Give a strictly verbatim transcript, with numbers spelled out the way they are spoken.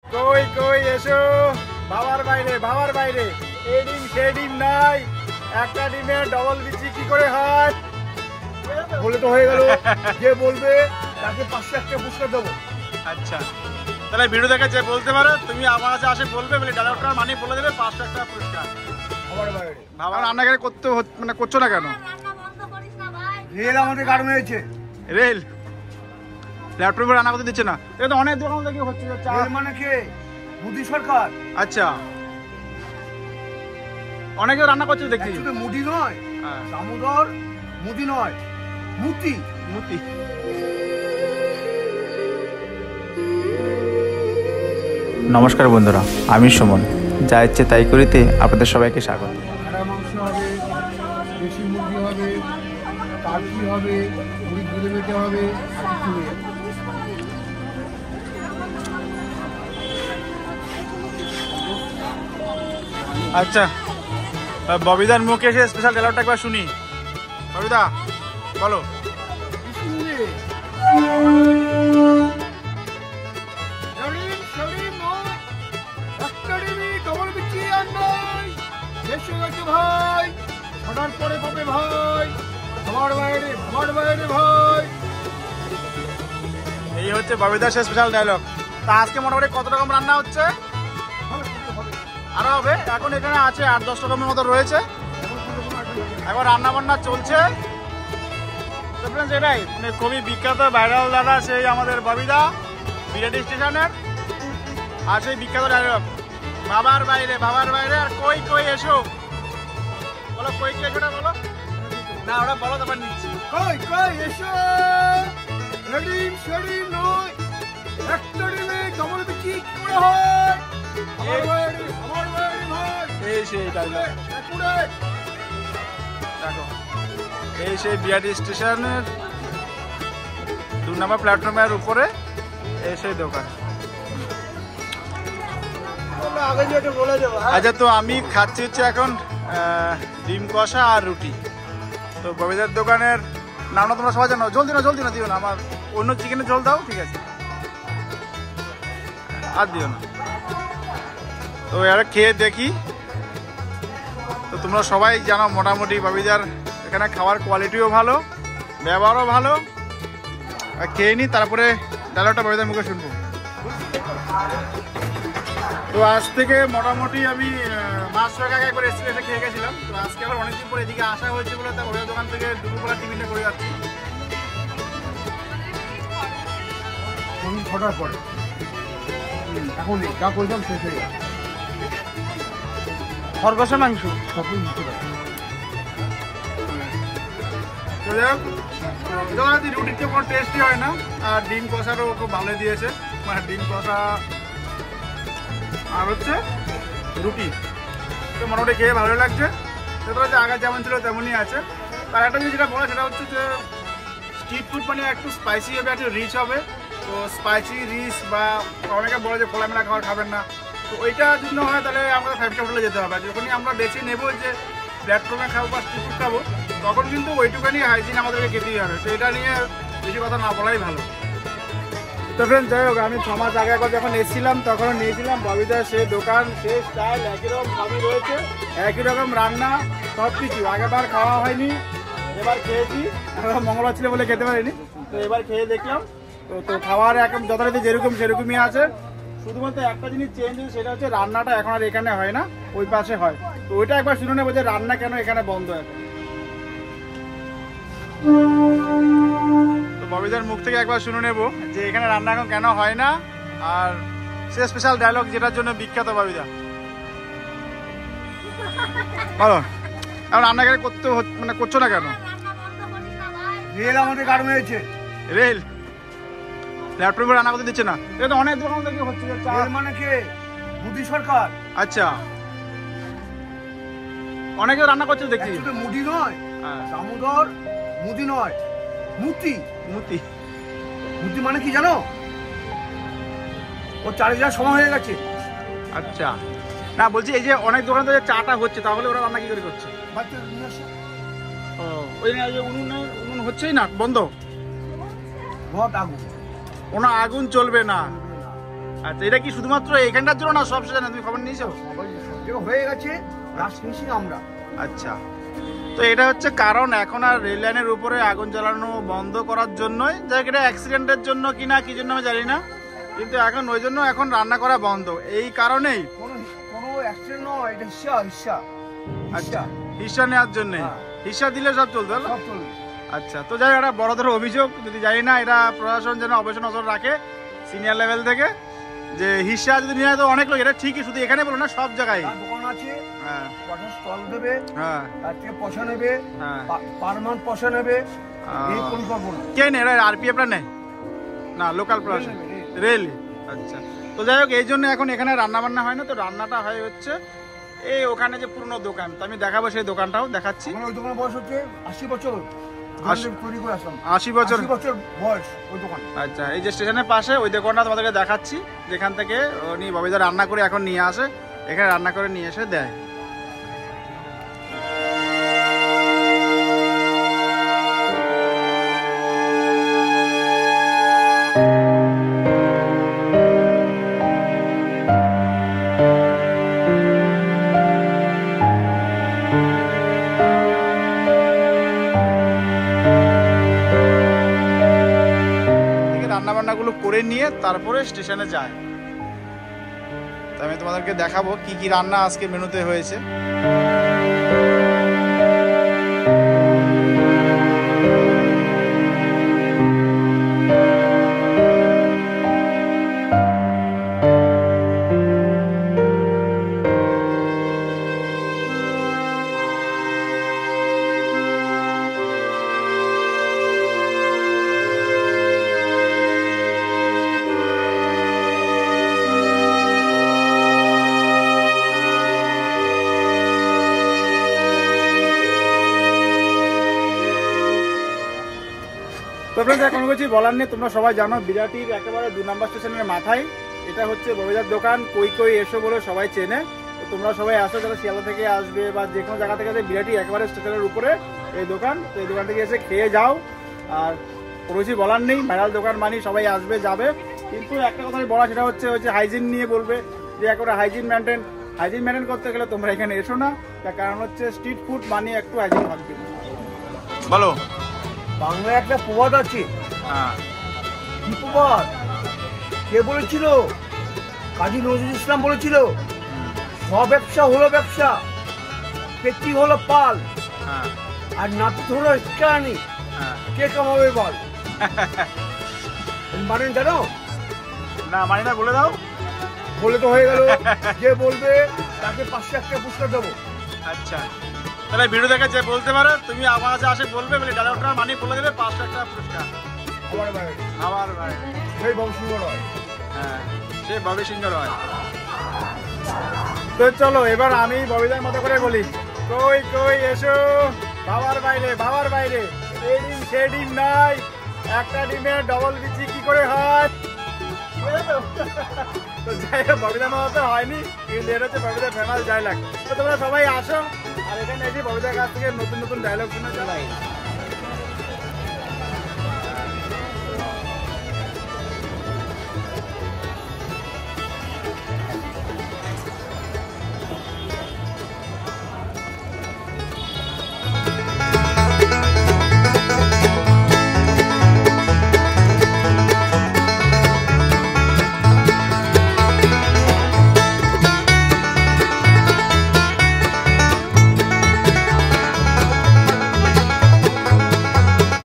কই কই এসো বাবার বাইরে বাবার বাইরে এই ডিম সেই ডিম নাই একটা ডিমের ডবল বিচি কি করে হয় বলে তো হয়ে গেল যে বলবে তাকে পাঁচশো একটা পুরস্কার দেবো। আচ্ছা তাহলে ভিডিও দেখে যে বলতে পারো তুমি আমার কাছে আসে বলবে বলে ডায়লগটার মানে বলে দেবে পাঁচশো একটা পুরস্কার। বাবার বাইরে বাবা রান্নাঘরে করতে মানে করছো না কেন? রেল আমাদের কারণ হয়েছে রেল ল্যাপটপে রান্না করতে দিচ্ছে না এটা তো অনেক দোকান থেকে হচ্ছে রেল মানে কে মোদি সরকার। আচ্ছা অনেকে রান্না করছে দেখছি শুধু মুদি নয় দামোদর মুদি নয় মুতি মুতি। নমস্কার বন্ধুরা, আমি সুমন, যা ইচ্ছে তাই করিতে আপনাদের সবাইকে স্বাগত। ভেড়া মাংস হবে, দেশি মুরগি হবে, টার্কি হবে, মুড়ি গুঁড়ে মেটে হবে, আর কিছু নেই। আচ্ছা ববিদার মুখে এসে স্পেশাল ডায়লগটা একবার শুনি। ববিদা বলো। ভাই ছটার পরে পাবে ভাই আমার বাইরে আমার বাইরে ভাই। এই হচ্ছে ববিদার স্পেশাল ডায়লগ। তা আজকে মোটামুটি কত রকম রান্না হচ্ছে? আরো হবে, এখন এখানে আছে আট দশ রকমের মতো রয়েছে, এখন রান্না বান্না চলছে। এটাই মানে খুবই বিখ্যাত ভাইরাল দাদা সেই আমাদের ববিদা বিরাটি স্টেশনের, আর সেই বিখ্যাত ডায়লগ বাবার বাইরে বাবার বাইরে আর কই কই এসো। বলো কই কই এসোটা বলো না, ওটা বলো তারপর নিচ্ছি। কই কই এসো রেডিম শেডিম নয় একটা ডিমে ডবল বিচি কি করে হয় আমার বাইরে আমার বাইরে ভাই। এই সেই ডায়লগ দেখো, এই সেই বিরাটি স্টেশনের দু নম্বর প্ল্যাটফর্মের উপরে এই সেই দোকান। আচ্ছা তো আমি খাচ্ছি হচ্ছে এখন ডিম কষা আর রুটি। তো ববিদার দোকানের নামটা তোমরা সবাই জানো। জলদি না জলদি না দিও না, আমার অন্য চিকেনের ঝোল দাও, ঠিক আছে আর দিও না। তো এবার খেয়ে দেখি। তো তোমরা সবাই জানো মোটামুটি ববিদার এখানে খাওয়ার কোয়ালিটিও ভালো, ব্যবহারও ভালো। আর খেয়ে নিই, তারপরে ডায়লগটা ববিদার মুখে শুনবো। তো আজ থেকে মোটামুটি আমি মাস ছয়েক আগে একবার এসে এসে খেয়ে গেছিলাম। তো আজকে আবার অনেকদিন পরে এদিকে আসা হয়েছে বলে তা ববিদার দোকান থেকে দুপুরবেলা টিফিনটা করে যাচ্ছি। ছটার পরে এখন যা করলাম শেষ হয়ে গেল। খরগোশের মাংস রুটিতে কোনো টেস্টই হয় না, আর ডিম কষারও খুব ভালো দিয়েছে, মানে ডিম কষা আর হচ্ছে রুটি তো মোটামুটি খেয়ে ভালো লাগছে। সেটা হচ্ছে আগে যেমন ছিল তেমনই আছে। আর একটা জিনিস যেটা বলে সেটা হচ্ছে যে স্ট্রিট ফুড মানে একটু স্পাইসি হবে, একটু রিচ হবে। তো স্পাইসি রিচ বা অনেকে বলে যে খোলামেলা খাবার খাবেন না, তো ওইটার জন্য হয় তাহলে আমাদের ফাইভ স্টার হোটেলে যেতে হবে। যখনই আমরা বেছে নেবো যে প্ল্যাটফর্মে খাবো বা স্ট্রিট ফুড খাবো, তখন কিন্তু ওইটুখানি হাইজিন আমাদেরকে খেতেই হবে। তো এটা নিয়ে বেশি কথা না বলাই ভালো। তো ফ্রেন্ড যাই হোক, আমি ছ মাস আগে একবার যখন এসেছিলাম তখন নিয়েছিলাম ববিদার সে দোকান, সে স্টাইল, একই রকম সবই রয়েছে, একই রকম রান্না, সব কিছু। আগেবার খাওয়া হয়নি, এবার খেয়েছি। এবার মঙ্গলবার ছিল বলে খেতে পারিনি, তো এবার খেয়ে দেখলাম। তো তো খাওয়ার এখন যথারীতি যেরকম সেরকমই আছে, শুধুমাত্র একটা জিনিস চেঞ্জ হয়েছে, সেটা হচ্ছে রান্নাটা এখন আর এখানে হয় না, ওই পাশে হয়। তো ওইটা একবার শুনে নেবো যে রান্না কেন এখানে বন্ধ এখন। তো ববিদার মুখ থেকে একবার শুনে নেবো যে এখানে রান্না এখন কেন হয় না, আর সে স্পেশাল ডায়লগ যেটার জন্য বিখ্যাত ববিদা। বলো এখন রান্নাঘরে করতে মানে করছো না কেন? রেল আমাদের কারণ হয়েছে। রেল ল্যাপটপে রান্না করতে দিচ্ছে না, এটা তো অনেক দোকান থেকে হচ্ছে। রেল মানে কে মোদি সরকার। আচ্ছা অনেকে রান্না করছে দেখছি। শুধু মুদি নয় দামোদর মুদি নয় মুতি মুতি। মুতি মানে কি জানো? ও চারে যাওয়ার সময় হয়ে গেছে। আচ্ছা না বলছি এই যে অনেক দোকান থেকে চাটা হচ্ছে, তাহলে ওরা রান্না কি করে করছে? ও ওই উনুন উনুন হচ্ছেই না, বন্ধ। বহুত আগুন, কোনো আগুন চলবে না। আচ্ছা, এটা কি শুধুমাত্র এখানটার জন্য না সব সেজন্য তুমি খবর নিয়েছো? সবাই সব জায়গায় হয়ে গেছে, লাস্ট ফিনিশিং আমরা। আচ্ছা, তো এটা হচ্ছে কারণ এখন আর রেল লাইনের উপরে আগুন জ্বালানো বন্ধ করার জন্যই, যাই এটা অ্যাক্সিডেন্টের জন্য কি না কি জন্য আমি জানি না, কিন্তু এখন ওই জন্য এখন রান্না করা বন্ধ এই কারণেই। কোনো কোনো অ্যাক্সিডেন্ট নয়, এটা হিসা হিসা আচ্ছা, হিসা নেওয়ার জন্য হিসা দিলে সব চলবে, সব চলবে। আচ্ছা, তো যাই এটা বড়দের অভিযোগ, যদি জানি না এটা প্রশাসন যেন অবশ্যই নজর রাখে সিনিয়র লেভেল থেকে, যে হিসা যদি নিয়ে তো অনেক লোক, এটা ঠিকই শুধু এখানে বলো না সব জায়গায় দোকান আছে, হ্যাঁ কটার স্টল দেবে, হ্যাঁ তার থেকে পয়সা নেবে, হ্যাঁ পার মান্থ পয়সা নেবে, এই পরিকল্পনা। কে নেই এটা আরপিএফটা নেই না, লোকাল প্রশাসন রেল। আচ্ছা, তো যাই হোক এই জন্য এখন এখানে রান্না বান্না হয় না, তো রান্নাটা হয় হচ্ছে এই ওখানে যে পুরনো দোকান, তো আমি দেখাবো সেই দোকানটাও দেখাচ্ছি। আমার ওই দোকানের বয়স হচ্ছে আশি বছর, আশি- তৈরি করে আসলাম আশি বছর আশি বছর বয়স ওই দোকান। আচ্ছা, এই যে স্টেশনের পাশে ওই দোকানটা তোমাদেরকে দেখাচ্ছি, যেখান থেকে উনি ববিদা রান্না করে এখন নিয়ে আসে, এখানে রান্না করে নিয়ে এসে দেয়। রান্না বান্নাগুলো করে নিয়ে তারপরে স্টেশনে যায়। তো আমি তোমাদেরকে দেখাবো কি কি রান্না আজকে মেনুতে হয়েছে। তোমরা যা কোনো কিছু বলার নেই, তোমরা সবাই জানো বিরাটির একেবারে দু নম্বর স্টেশনের মাথায় এটা হচ্ছে ববিদার দোকান, কই কই এসো বলে সবাই চেনে। তো তোমরা সবাই আসো, যারা শিয়ালদা থেকে আসবে বা যে কোনো জায়গা থেকে আসবে, বিরাটি একেবারে স্টেশনের উপরে এই দোকান। তো এই দোকান থেকে এসে খেয়ে যাও, আর কোনো কিছু বলার নেই, ভাইরাল দোকান মানি সবাই আসবে যাবে। কিন্তু একটা কথাই বলা, সেটা হচ্ছে হচ্ছে হাইজিন নিয়ে বলবে, যে একেবারে হাইজিন মেনটেন হাইজিন মেনটেন করতে গেলে তোমরা এখানে এসো না, তার কারণ হচ্ছে স্ট্রিট ফুড মানি একটু হাইজিন থাকবে। বলো, বাংলায় একটা প্রবাদ আছে। হ্যাঁ, কি প্রবাদ? কে বলেছিল? কাজী নজরুল ইসলাম বলেছিল, সব ব্যবসা হলো ব্যবসা, পেটি হলো পাল, হ্যাঁ, আর নাপিত হলো কেরানি, হ্যাঁ। কে কামাবে বল? মানে জানো না মানি না, বলে দাও। বলে তো হয়ে গেল, যে বলবে তাকে পাঁচশো একটা পুরস্কার দেবো। আচ্ছা, তাহলে ভিডিও দেখে যে বলতে পারো, তুমি আমার কাছে আসে বলবে, বলে ডায়লগটার মানি বলে দেবে, পাঁচশো একটা পুরস্কার আমার বাইরে আমার ভাই। সেই বংশীয় রয়। হ্যাঁ, সে ববি সিংহ রয়। তো চলো এবার আমি ববিদার মতো করে বলি, কই কই এসো বাবার বাইরে, বাবার বাইরে এই ডিম সে ডিম নাই, একটা ডিমের ডবল বিচি কি করে হয়। তো যাই হোক, ববিদার মতো হয়নি, কিন্তু এটা হচ্ছে ববিদার ফেমাস ডায়লগ। তো তোমরা সবাই আসো, আর এখানে এসে ববিদার কাছ থেকে নতুন নতুন ডায়লগ শোনা যায়।